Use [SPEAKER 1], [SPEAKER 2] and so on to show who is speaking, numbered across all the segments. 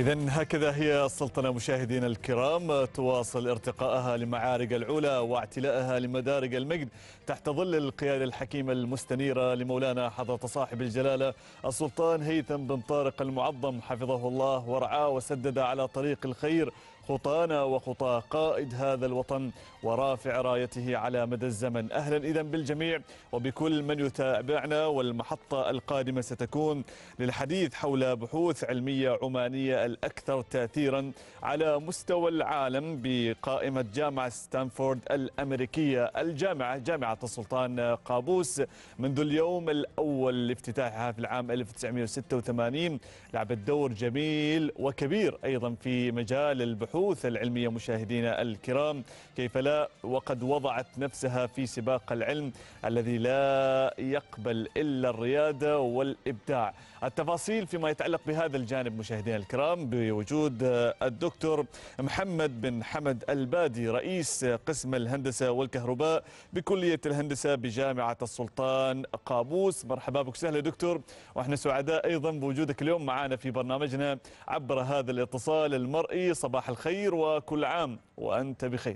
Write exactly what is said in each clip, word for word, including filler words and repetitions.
[SPEAKER 1] إذن هكذا هي السلطنة مشاهدينا الكرام، تواصل ارتقائها لمعارج العلا واعتلائها لمدارج المجد تحت ظل القيادة الحكيمة المستنيرة لمولانا حضرة صاحب الجلالة السلطان هيثم بن طارق المعظم حفظه الله ورعاه وسدد على طريق الخير خطانا وخطى قائد هذا الوطن ورافع رايته على مدى الزمن. أهلا إذن بالجميع وبكل من يتابعنا، والمحطة القادمة ستكون للحديث حول بحوث علمية عمانية الأكثر تأثيرا على مستوى العالم بقائمة جامعة ستانفورد الأمريكية. الجامعة جامعة السلطان قابوس منذ اليوم الأول لافتتاحها في العام ألف وتسعمئة وستة وثمانين لعبت دور جميل وكبير أيضا في مجال البحوث العلمية. مشاهدينا الكرام، كيف لا وقد وضعت نفسها في سباق العلم الذي لا يقبل إلا الريادة والإبداع. التفاصيل فيما يتعلق بهذا الجانب مشاهدينا الكرام بوجود الدكتور محمد بن حمد البادي رئيس قسم الهندسة والكهرباء بكلية الهندسة بجامعة السلطان قابوس. مرحبا بك سهلا دكتور، واحنا سعداء ايضا بوجودك اليوم معنا في برنامجنا عبر هذا الاتصال المرئي. صباح الخير وكل عام وأنت بخير.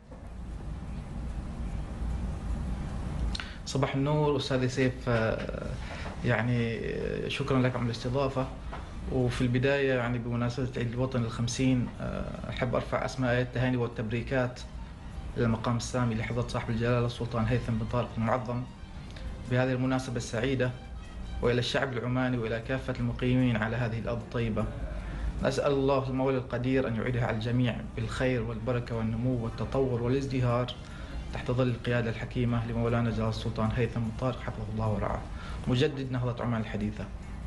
[SPEAKER 2] صباح النور أستاذ سيف، يعني شكرا لك على الاستضافة. وفي البداية يعني بمناسبة عيد الوطن الخمسين أحب أرفع أسماء التهاني والتبريكات للمقام السامي لحضرة صاحب الجلالة السلطان هيثم بن طارق المعظم بهذه المناسبة السعيدة، وإلى الشعب العماني وإلى كافة المقيمين على هذه الأرض الطيبة. نسأل الله المولى القدير أن يعيدها على الجميع بالخير والبركة والنمو والتطور والازدهار تحت ظل القيادة الحكيمة لمولانا جلالة السلطان هيثم بن طارق حفظه الله ورعاه، مجدد نهضة عمان الحديثة.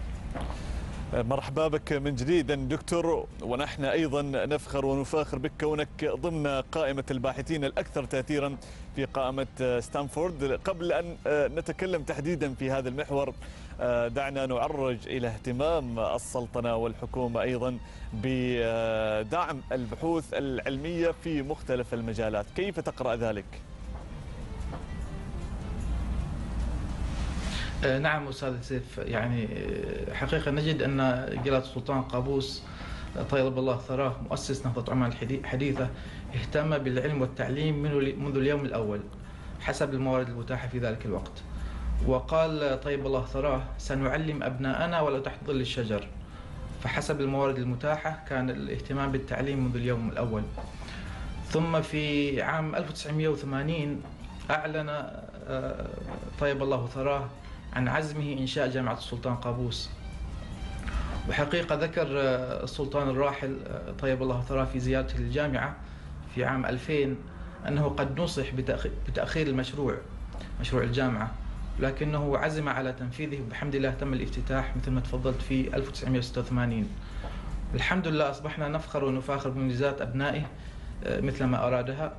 [SPEAKER 1] مرحبا بك من جديد دكتور، ونحن أيضا نفخر ونفاخر بك كونك ضمن قائمة الباحثين الأكثر تأثيرا في قائمة ستانفورد. قبل أن نتكلم تحديدا في هذا المحور دعنا نعرج إلى اهتمام السلطنة والحكومة أيضا بدعم البحوث العلمية في مختلف المجالات، كيف تقرأ ذلك؟
[SPEAKER 2] نعم أستاذ سيف، يعني حقيقة نجد أن جلالة السلطان قابوس طيب الله ثراه مؤسس نهضة عمان الحديثة اهتم بالعلم والتعليم منذ اليوم الأول حسب الموارد المتاحة في ذلك الوقت، وقال طيب الله ثراه سنعلم أبناءنا ولو تحت ظل الشجر. فحسب الموارد المتاحة كان الاهتمام بالتعليم منذ اليوم الأول. ثم في عام ألف وتسعمئة وثمانين أعلن طيب الله ثراه عن عزمه إنشاء جامعة السلطان قابوس. وحقيقة ذكر السلطان الراحل طيب الله ثراه في زيارته للجامعة في عام ألفين أنه قد نصح بتأخير المشروع مشروع الجامعة، لكنه عزم على تنفيذه وبحمد الله تم الافتتاح مثل ما تفضلت في ألف وتسعمئة وستة وثمانين. الحمد لله أصبحنا نفخر ونفاخر بمنجزات أبنائه مثل ما أرادها.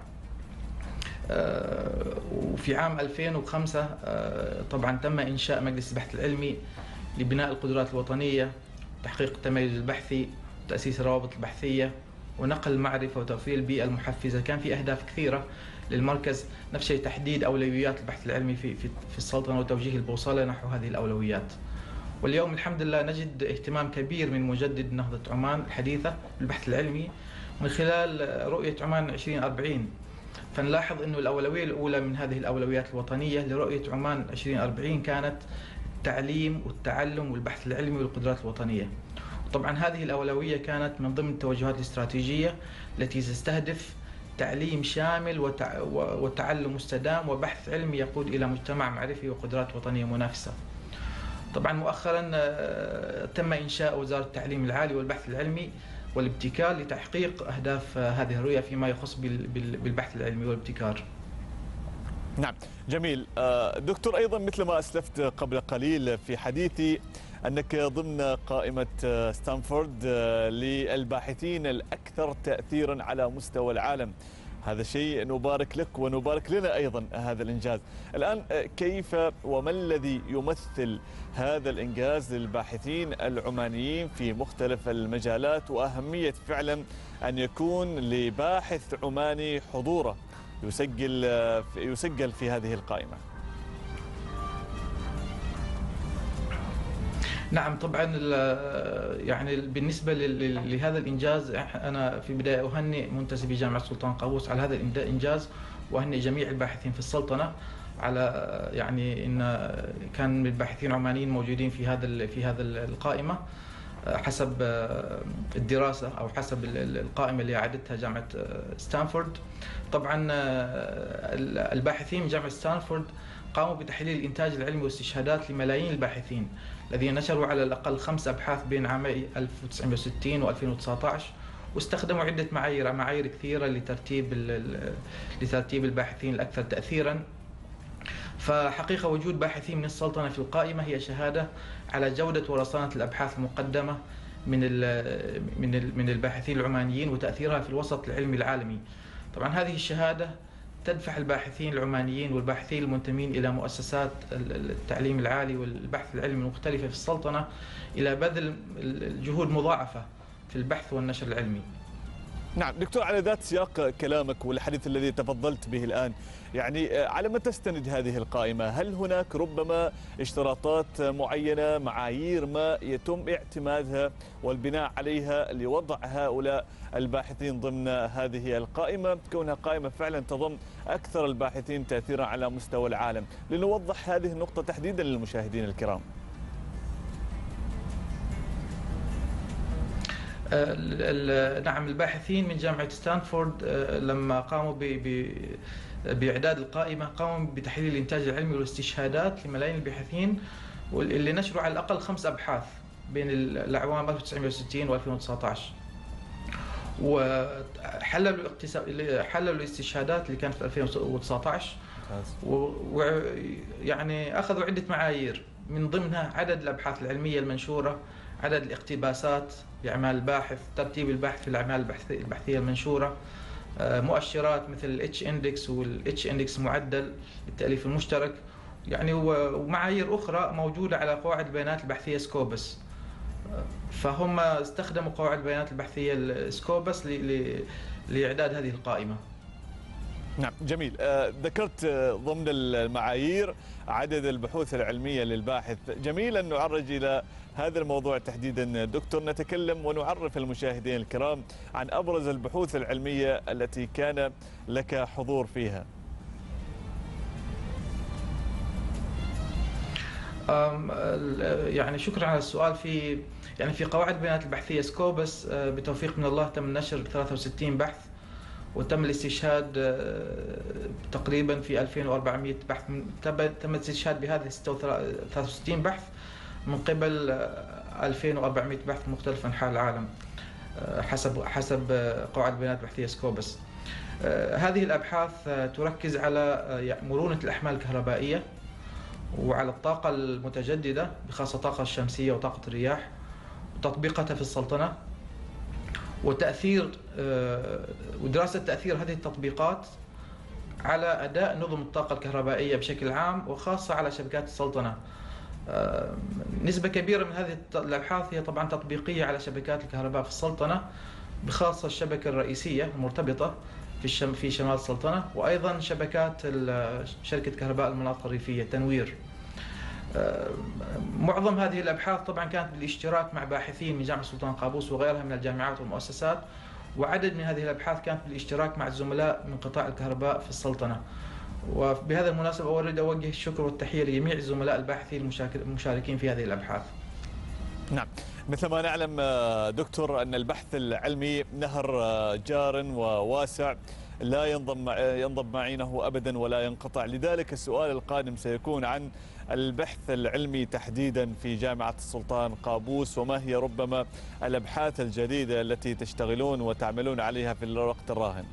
[SPEAKER 2] وفي عام ألفين وخمسة طبعا تم إنشاء مجلس البحث العلمي لبناء القدرات الوطنية، تحقيق التميز البحثي، وتأسيس الروابط البحثية، ونقل المعرفة وتوفير البيئة المحفزة. كان في أهداف كثيرة للمركز، نفس الشيء تحديد أولويات البحث العلمي في في في السلطنة وتوجيه البوصلة نحو هذه الأولويات. واليوم الحمد لله نجد اهتمام كبير من مجدد نهضة عمان الحديثة بالبحث العلمي من خلال رؤية عمان عشرين أربعين. فنلاحظ أنه الأولوية الأولى من هذه الأولويات الوطنية لرؤية عمان عشرين أربعين كانت التعليم والتعلم والبحث العلمي والقدرات الوطنية. طبعا هذه الأولوية كانت من ضمن التوجهات الاستراتيجية التي تستهدف تعليم شامل وتعلم مستدام وبحث علمي يقود إلى مجتمع معرفي وقدرات وطنية منافسة. طبعا مؤخرا تم إنشاء وزارة التعليم العالي والبحث العلمي والابتكار لتحقيق أهداف هذه الرؤية فيما يخص بالبحث العلمي والابتكار.
[SPEAKER 1] نعم جميل دكتور، أيضا مثل ما أسلفت قبل قليل في حديثي أنك ضمن قائمة ستانفورد للباحثين الأكثر تأثيرا على مستوى العالم. هذا شيء نبارك لك ونبارك لنا أيضا هذا الإنجاز. الآن كيف وما الذي يمثل هذا الإنجاز للباحثين العمانيين في مختلف المجالات، وأهمية فعلا أن يكون لباحث عماني حضوره يسجل يسجل في هذه القائمة؟
[SPEAKER 2] نعم طبعا، يعني بالنسبة لهذا الإنجاز، أنا في البداية أهنئ منتسبي جامعة السلطان قابوس على هذا الإنجاز، وأهنئ جميع الباحثين في السلطنة على يعني أن كان الباحثين عمانيين موجودين في هذا في هذا القائمة حسب الدراسة أو حسب القائمة اللي أعدتها جامعة ستانفورد. طبعا الباحثين من جامعة ستانفورد قاموا بتحليل الإنتاج العلمي واستشهادات لملايين الباحثين الذين نشروا على الأقل خمس أبحاث بين عامي ألف وتسعمئة وستين و ألفين وتسعة عشر، واستخدموا عدة معايير معايير كثيرة لترتيب لترتيب الباحثين الأكثر تأثيرا. فحقيقة وجود باحثين من السلطنة في القائمة هي شهادة على جودة ورصانة الأبحاث المقدمة من من من الباحثين العمانيين وتأثيرها في الوسط العلمي العالمي. طبعا هذه الشهادة تدفع الباحثين العمانيين والباحثين المنتمين إلى مؤسسات التعليم العالي والبحث العلمي المختلفة في السلطنة إلى بذل الجهود مضاعفة في البحث والنشر العلمي.
[SPEAKER 1] نعم دكتور، على ذات سياق كلامك والحديث الذي تفضلت به الآن، يعني على ما تستند هذه القائمة؟ هل هناك ربما اشتراطات معينة، معايير ما يتم اعتمادها والبناء عليها لوضع هؤلاء الباحثين ضمن هذه القائمة، كونها قائمة فعلا تضم أكثر الباحثين تأثيرا على مستوى العالم؟ لنوضح هذه النقطة تحديدا للمشاهدين الكرام.
[SPEAKER 2] نعم، الباحثين من جامعة ستانفورد لما قاموا بإعداد القائمة قاموا بتحليل الإنتاج العلمي والاستشهادات لملايين الباحثين اللي نشروا على الأقل خمس أبحاث بين الأعوام ألف وتسعمئة وستين و ألفين وتسعة عشر، وحللوا حللوا الاستشهادات اللي كانت في ألفين وتسعة عشر، ويعني أخذوا عدة معايير من ضمنها عدد الأبحاث العلمية المنشورة، عدد الاقتباسات بأعمال الباحث، ترتيب البحث في الأعمال البحثية المنشورة، مؤشرات مثل الاتش اندكس والاتش اندكس معدل التأليف المشترك، يعني ومعايير أخرى موجودة على قواعد البيانات البحثية سكوبس. فهم استخدموا قواعد البيانات البحثية السكوبس لإعداد هذه القائمة.
[SPEAKER 1] نعم جميل. آه ذكرت آه ضمن المعايير عدد البحوث العلمية للباحث. جميل أن نعرج إلى هذا الموضوع تحديدا دكتور، نتكلم ونعرف المشاهدين الكرام عن أبرز البحوث العلمية التي كان لك حضور فيها.
[SPEAKER 2] يعني شكرا على السؤال. في يعني في قواعد البيانات البحثية سكوبس بتوفيق من الله تم نشر ثلاثة وستين بحث، وتم الاستشهاد تقريبا في ألفين وأربعمئة بحث. تم الاستشهاد بهذه ثلاثة وستين بحث من قبل ألفين وأربعمئة بحث مختلف أنحاء العالم حسب حسب قواعد البيانات البحثية سكوبس. هذه الأبحاث تركز على مرونة الأحمال الكهربائية وعلى الطاقة المتجددة بخاصة الطاقة الشمسية وطاقة الرياح وتطبيقاتها في السلطنة، وتأثير ودراسة تأثير هذه التطبيقات على أداء نظم الطاقة الكهربائية بشكل عام وخاصة على شبكات السلطنة. نسبة كبيرة من هذه الأبحاث هي طبعا تطبيقية على شبكات الكهرباء في السلطنة، بخاصة الشبكة الرئيسية المرتبطة في الشم في شمال السلطنة، وأيضا شبكات شركة كهرباء المناطق الريفية تنوير. معظم هذه الأبحاث طبعا كانت بالاشتراك مع باحثين من جامعة السلطان قابوس وغيرها من الجامعات والمؤسسات، وعدد من هذه الأبحاث كانت بالاشتراك مع الزملاء من قطاع الكهرباء في السلطنة. وبهذا المناسبة أريد أوجه الشكر والتحية لجميع الزملاء الباحثين المشاركين في هذه الأبحاث.
[SPEAKER 1] نعم، مثل ما نعلم دكتور أن البحث العلمي نهر جار وواسع لا ينضم ينضب معينه أبدا ولا ينقطع، لذلك السؤال القادم سيكون عن البحث العلمي تحديدا في جامعة السلطان قابوس، وما هي ربما الأبحاث الجديدة التي تشتغلون وتعملون عليها في الوقت الراهن؟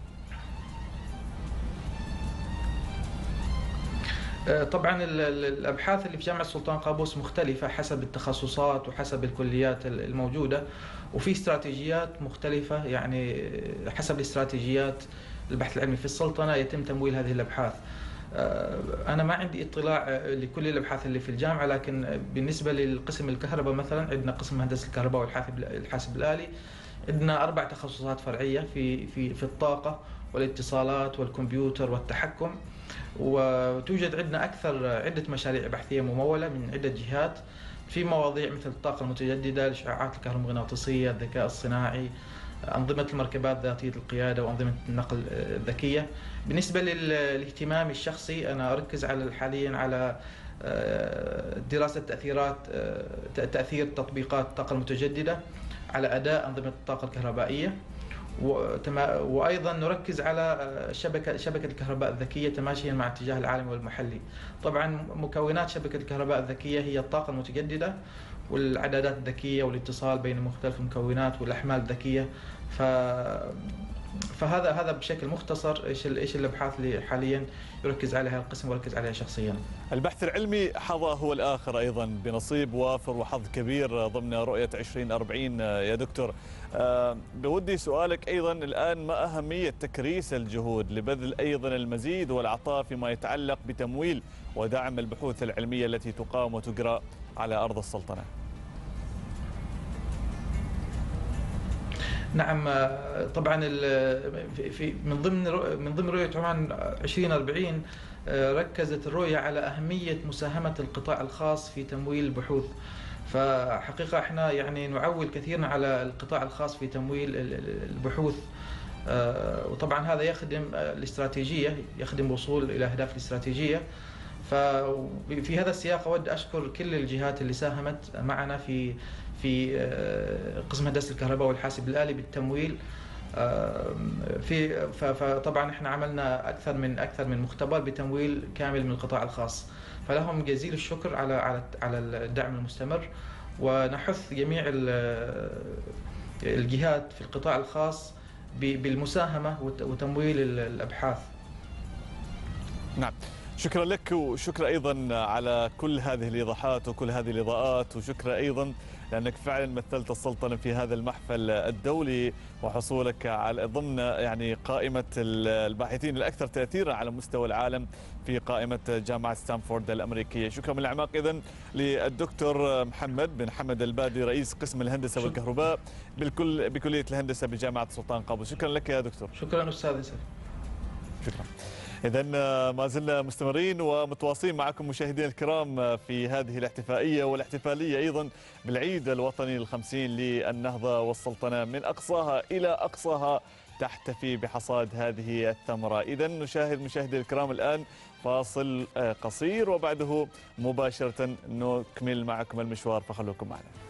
[SPEAKER 2] طبعا الأبحاث اللي في جامعة السلطان قابوس مختلفة حسب التخصصات وحسب الكليات الموجودة، وفي استراتيجيات مختلفة يعني حسب الاستراتيجيات البحث العلمي في السلطنة يتم تمويل هذه الأبحاث. أنا ما عندي اطلاع لكل الأبحاث اللي في الجامعة، لكن بالنسبة للقسم الكهرباء مثلا عندنا قسم هندسة الكهرباء والحاسب الآلي، عندنا أربع تخصصات فرعية في في في الطاقة والاتصالات والكمبيوتر والتحكم، وتوجد عندنا أكثر عدة مشاريع بحثية ممولة من عدة جهات في مواضيع مثل الطاقة المتجددة، الإشعاعات الكهرومغناطيسية، الذكاء الصناعي، أنظمة المركبات ذاتية القيادة وأنظمة النقل الذكية. بالنسبة للاهتمام الشخصي أنا أركز على حاليا على دراسة تأثيرات تأثير تطبيقات الطاقة المتجددة على أداء أنظمة الطاقة الكهربائية، وأيضا نركز على شبكة شبكة الكهرباء الذكية تماشيا مع اتجاه العالمي والمحلي. طبعا مكونات شبكة الكهرباء الذكية هي الطاقة المتجددة والعدادات الذكية والاتصال بين مختلف المكونات والأحمال الذكية. ف فهذا هذا بشكل مختصر ايش ايش الابحاث اللي حاليا يركز عليها القسم ويركز عليها شخصيا.
[SPEAKER 1] البحث العلمي حظى هو الاخر ايضا بنصيب وافر وحظ كبير ضمن رؤيه عشرين أربعين يا دكتور. أه بودي سؤالك ايضا الان، ما اهميه تكريس الجهود لبذل ايضا المزيد والعطاء فيما يتعلق بتمويل ودعم البحوث العلميه التي تقام وتجرى على ارض السلطنه؟
[SPEAKER 2] نعم طبعا في من ضمن من ضمن رؤيه عمان عشرين أربعين ركزت الرؤيه على اهميه مساهمه القطاع الخاص في تمويل البحوث. فحقيقه احنا يعني نعول كثيرا على القطاع الخاص في تمويل البحوث، وطبعا هذا يخدم الاستراتيجيه، يخدم الوصول الى اهداف الاستراتيجيه. ففي هذا السياق اود اشكر كل الجهات اللي ساهمت معنا في في قسم هندسه الكهرباء والحاسب الآلي بالتمويل. في فطبعا احنا عملنا اكثر من اكثر من مختبر بتمويل كامل من القطاع الخاص، فلهم جزيل الشكر على على على الدعم المستمر. ونحث جميع الجهات في القطاع الخاص بالمساهمه وتمويل الابحاث.
[SPEAKER 1] نعم، شكرا لك وشكرا ايضا على كل هذه الايضاحات وكل هذه الاضاءات، وشكرا ايضا لانك فعلا مثلت السلطنه في هذا المحفل الدولي وحصولك على ضمن يعني قائمه الباحثين الاكثر تاثيرا على مستوى العالم في قائمه جامعه ستانفورد الامريكيه. شكرا من الاعماق اذا للدكتور محمد بن حمد البادي رئيس قسم الهندسه والكهرباء بالكل بكليه الهندسه بجامعه سلطان قابوس. شكرا لك يا دكتور.
[SPEAKER 2] شكرا استاذ يوسف.
[SPEAKER 1] شكرا. إذا ما زلنا مستمرين ومتواصلين معكم مشاهدينا الكرام في هذه الاحتفائية والاحتفالية أيضا بالعيد الوطني الخمسين للنهضة والسلطنة، من أقصاها إلى أقصاها تحتفي بحصاد هذه الثمرة. إذا نشاهد مشاهدينا الكرام الآن فاصل قصير وبعده مباشرة نكمل معكم المشوار، فخلوكم معنا.